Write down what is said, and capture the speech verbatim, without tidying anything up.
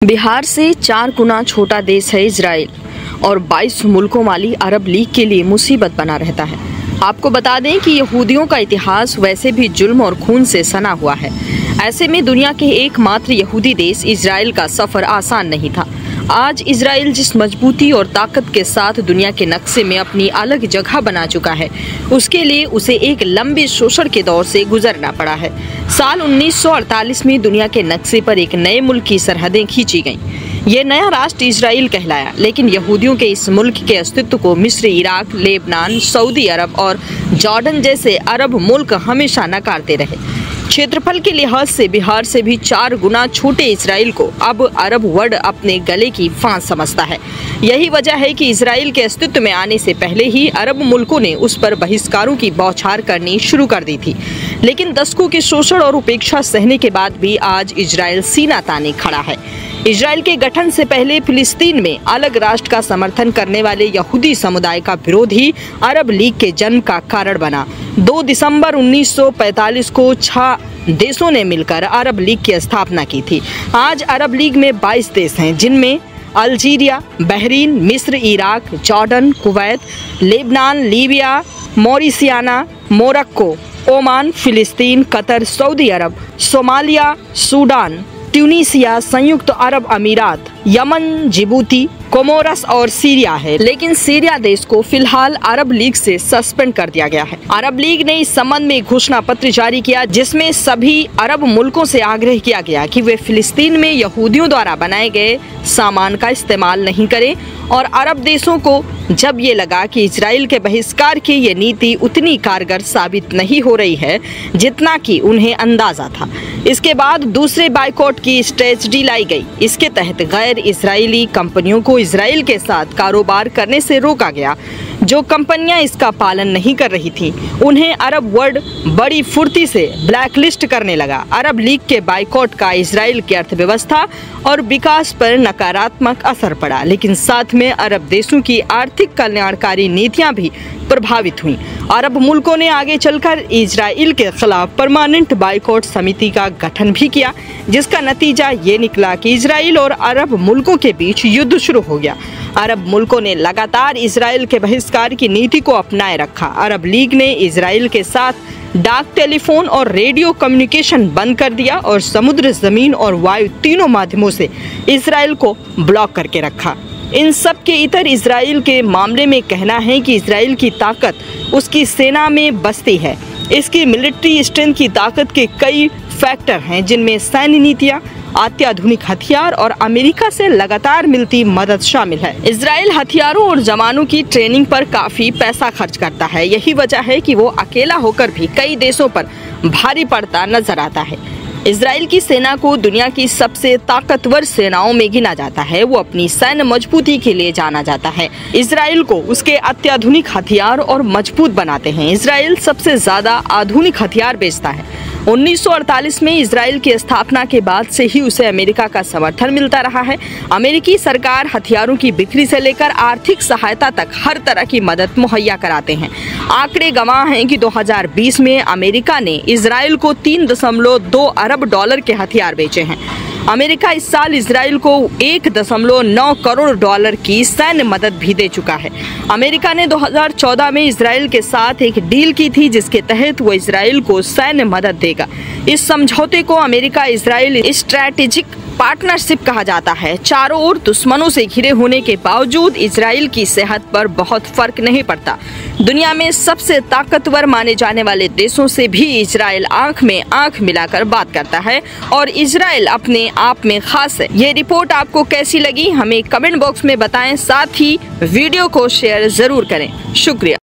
बिहार से चार गुना छोटा देश है इजराइल और बाईस मुल्कों वाली अरब लीग के लिए मुसीबत बना रहता है। आपको बता दें कि यहूदियों का इतिहास वैसे भी जुल्म और खून से सना हुआ है। ऐसे में दुनिया के एकमात्र यहूदी देश इजराइल का सफर आसान नहीं था। आज इजराइल जिस मजबूती और ताकत के साथ दुनिया के नक्शे में अपनी अलग जगह बना चुका है, उसके लिए उसे एक लंबे शोषण के दौर से गुजरना पड़ा है। साल उन्नीस सौ अड़तालीस में दुनिया के नक्शे पर एक नए मुल्क की सरहदें खींची गईं। ये नया राष्ट्र इजराइल कहलाया, लेकिन यहूदियों के इस मुल्क के अस्तित्व को मिस्र, इराक, लेबनान, सऊदी अरब और जॉर्डन जैसे अरब मुल्क हमेशा नकारते रहे। क्षेत्रफल के लिहाज से बिहार से भी चार गुना छोटे इजराइल को अब अरब वर्ल्ड अपने गले की फांस समझता है। यही वजह है कि इजराइल के अस्तित्व में आने से पहले ही अरब मुल्कों ने उस पर बहिष्कारों की बौछार करनी शुरू कर दी थी। लेकिन दशकों के शोषण और उपेक्षा सहने के बाद भी आज इजराइल सीना ताने खड़ा है। इजराइल के गठन से पहले फिलिस्तीन में अलग राष्ट्र का समर्थन करने वाले यहूदी समुदाय का विरोध ही अरब लीग के जन्म का कारण बना। दो दिसंबर उन्नीस सौ पैंतालीस को छह देशों ने मिलकर अरब लीग की स्थापना की थी। आज अरब लीग में बाईस देश हैं, जिनमें अल्जीरिया, बहरीन, मिस्र, Iraq, Jordan, Kuwait, Lebanon, Libya, Mauritania, Morocco, Oman, फिलिस्तीन, Qatar, Saudi Arab, Somalia, Sudan, Tunisia, संयुक्त अरब अमीरात, यमन, जिबूती, कोमोरस और सीरिया है। लेकिन सीरिया देश को फिलहाल अरब लीग से सस्पेंड कर दिया गया है। अरब लीग ने इस संबंध में घोषणा पत्र जारी किया, जिसमें सभी अरब मुल्कों से आग्रह किया गया कि वे फिलिस्तीन में यहूदियों द्वारा बनाए गए सामान का इस्तेमाल नहीं करें। और अरब देशों को जब ये लगा कि इजराइल के बहिष्कार की ये नीति उतनी कारगर साबित नहीं हो रही है जितना कि उन्हें अंदाजा था, इसके बाद दूसरे बाइकॉट की स्ट्रेटजी लाई गई। इसके तहत गैर इजरायली कंपनियों को इजराइल के साथ कारोबार करने से रोका गया। जो कंपनियां इसका पालन नहीं कर रही थीं, उन्हें अरब वर्ल्ड बड़ी फुर्ती से ब्लैकलिस्ट करने लगा। अरब लीग के बाइकॉट का इजराइल की अर्थव्यवस्था और विकास पर नकारात्मक असर पड़ा, लेकिन साथ में अरब देशों की आर्थिक कल्याणकारी नीतियां भी प्रभावित हुईं। अरब मुल्कों ने आगे चलकर इजराइल के खिलाफ परमानेंट बाइकॉट समिति का गठन भी किया, जिसका नतीजा ये निकला कि इजराइल और अरब मुल्कों के बीच युद्ध शुरू हो गया। अरब मुल्कों ने लगातार इजराइल के बहिष्कार की नीति को अपनाए रखा। अरब लीग ने इजराइल के साथ डाक, टेलीफोन और रेडियो कम्युनिकेशन बंद कर दिया और समुद्र, जमीन और वायु तीनों माध्यमों से इजराइल को ब्लॉक करके रखा। इन सब के इतर इजराइल के मामले में कहना है कि इजराइल की ताकत उसकी सेना में बसती है। इसकी मिलिट्री स्ट्रेंथ की ताकत के कई फैक्टर हैं, जिनमें सैन्य नीतियाँ, अत्याधुनिक हथियार और अमेरिका से लगातार मिलती मदद शामिल है। इजराइल हथियारों और जवानों की ट्रेनिंग पर काफी पैसा खर्च करता है। यही वजह है कि वो अकेला होकर भी कई देशों पर भारी पड़ता नजर आता है। इजराइल की सेना को दुनिया की सबसे ताकतवर सेनाओं में गिना जाता है। वो अपनी सैन्य मजबूती के लिए जाना जाता है। इजराइल को उसके अत्याधुनिक हथियार और मजबूत बनाते हैं। इजराइल सबसे ज्यादा आधुनिक हथियार बेचता है। उन्नीस सौ अड़तालीस में इजराइल की स्थापना के बाद से ही उसे अमेरिका का समर्थन मिलता रहा है। अमेरिकी सरकार हथियारों की बिक्री से लेकर आर्थिक सहायता तक हर तरह की मदद मुहैया कराते हैं। आंकड़े गवाह हैं कि दो हज़ार बीस में अमेरिका ने इजराइल को तीन दशमलव दो अरब डॉलर के हथियार बेचे हैं। अमेरिका इस साल इजराइल को एक दशमलव नौ करोड़ डॉलर की सैन्य मदद भी दे चुका है। अमेरिका ने दो हज़ार चौदह में इजराइल के साथ एक डील की थी, जिसके तहत वो इजराइल को सैन्य मदद देगा। इस समझौते को अमेरिका इजराइल स्ट्रैटेजिक पार्टनरशिप कहा जाता है। चारों ओर दुश्मनों से घिरे होने के बावजूद इजराइल की सेहत पर बहुत फर्क नहीं पड़ता। दुनिया में सबसे ताकतवर माने जाने वाले देशों से भी इजराइल आंख में आंख मिलाकर बात करता है और इजराइल अपने आप में खास है। ये रिपोर्ट आपको कैसी लगी, हमें कमेंट बॉक्स में बताएं। साथ ही वीडियो को शेयर जरूर करें। शुक्रिया।